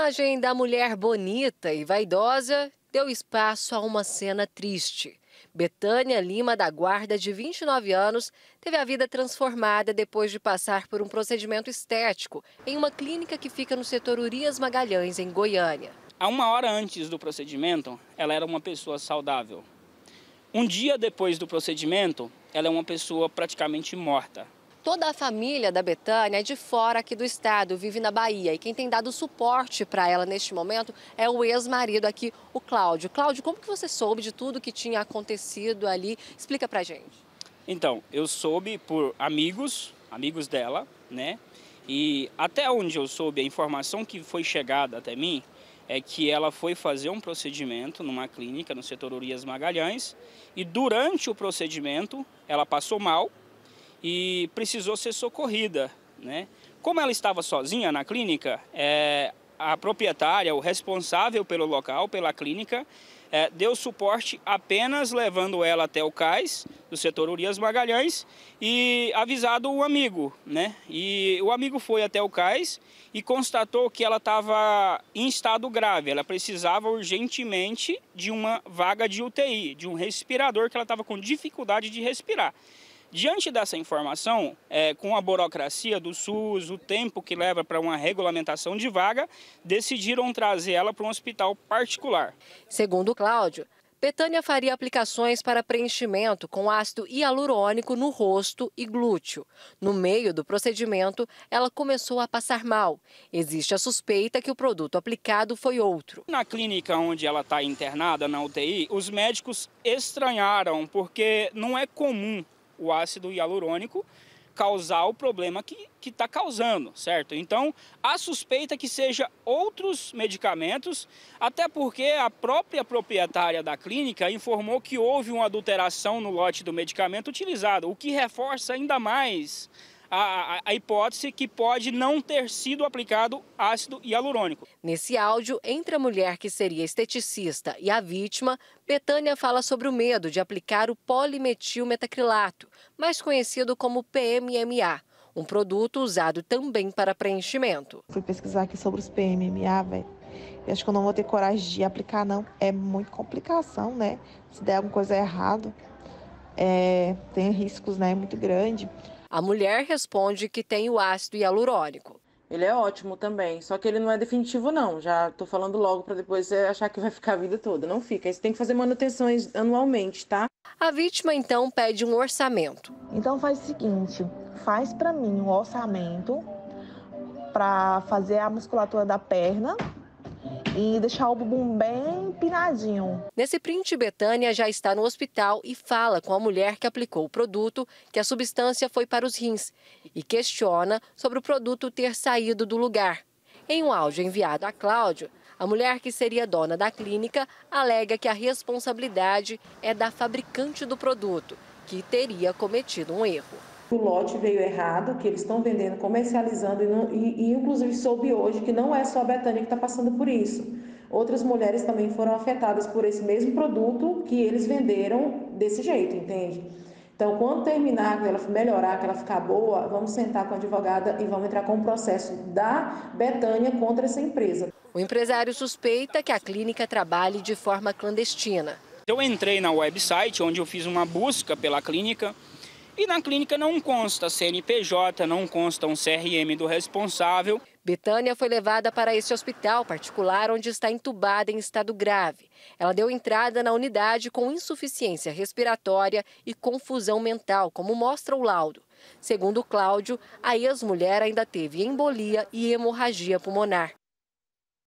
imagem da mulher bonita e vaidosa deu espaço a uma cena triste. Betânia Lima da Guarda, de 29 anos, teve a vida transformada depois de passar por um procedimento estético em uma clínica que fica no setor Urias Magalhães, em Goiânia. Há uma hora antes do procedimento, ela era uma pessoa saudável. Um dia depois do procedimento, ela é uma pessoa praticamente morta. Toda a família da Betânia é de fora aqui do estado, vive na Bahia. E quem tem dado suporte para ela neste momento é o ex-marido aqui, o Cláudio. Cláudio, como que você soube de tudo que tinha acontecido ali? Explica pra gente. Então, eu soube por amigos dela, né? E até onde eu soube, a informação que foi chegada até mim é que ela foi fazer um procedimento numa clínica no setor Urias Magalhães e durante o procedimento ela passou mal e precisou ser socorrida, né? Como ela estava sozinha na clínica, a proprietária, o responsável pelo local, pela clínica, deu suporte apenas levando ela até o cais do setor Urias Magalhães e avisado o amigo, né? E o amigo foi até o cais e constatou que ela estava em estado grave, ela precisava urgentemente de uma vaga de UTI, de um respirador, que ela estava com dificuldade de respirar. Diante dessa informação, com a burocracia do SUS, o tempo que leva para uma regulamentação de vaga, decidiram trazer ela para um hospital particular. Segundo o Cláudio, Betânia faria aplicações para preenchimento com ácido hialurônico no rosto e glúteo. No meio do procedimento, ela começou a passar mal. Existe a suspeita que o produto aplicado foi outro. Na clínica onde ela está internada, na UTI, os médicos estranharam, porque não é comum o ácido hialurônico causar o problema que está causando, certo? Então, a suspeita que seja outros medicamentos, até porque a própria proprietária da clínica informou que houve uma adulteração no lote do medicamento utilizado, o que reforça ainda mais a hipótese que pode não ter sido aplicado ácido hialurônico. Nesse áudio, entre a mulher que seria esteticista e a vítima, Betânia fala sobre o medo de aplicar o polimetilmetacrilato, mais conhecido como PMMA, um produto usado também para preenchimento. Fui pesquisar aqui sobre os PMMA, velho. Eu acho que eu não vou ter coragem de aplicar, não. É muita complicação, né? Se der alguma coisa errada, tem riscos, né? Muito grande. A mulher responde que tem o ácido hialurônico. Ele é ótimo também, só que ele não é definitivo não. Já tô falando logo para depois você achar que vai ficar a vida toda. Não fica, você tem que fazer manutenções anualmente, tá? A vítima então pede um orçamento. Então faz o seguinte, faz para mim um orçamento para fazer a musculatura da perna e deixar o bumbum bem empinadinho. Nesse print, Betânia já está no hospital e fala com a mulher que aplicou o produto que a substância foi para os rins e questiona sobre o produto ter saído do lugar. Em um áudio enviado a Cláudio, a mulher que seria dona da clínica alega que a responsabilidade é da fabricante do produto, que teria cometido um erro. O lote veio errado, que eles estão vendendo, comercializando e inclusive soube hoje que não é só a Betânia que está passando por isso. Outras mulheres também foram afetadas por esse mesmo produto que eles venderam desse jeito, entende? Então, quando terminar, que ela melhorar, que ela ficar boa, vamos sentar com a advogada e vamos entrar com o processo da Betânia contra essa empresa. O empresário suspeita que a clínica trabalhe de forma clandestina. Eu entrei na website onde eu fiz uma busca pela clínica. E na clínica não consta CNPJ, não consta um CRM do responsável. Betânia foi levada para esse hospital particular onde está entubada em estado grave. Ela deu entrada na unidade com insuficiência respiratória e confusão mental, como mostra o laudo. Segundo Cláudio, a ex-mulher ainda teve embolia e hemorragia pulmonar.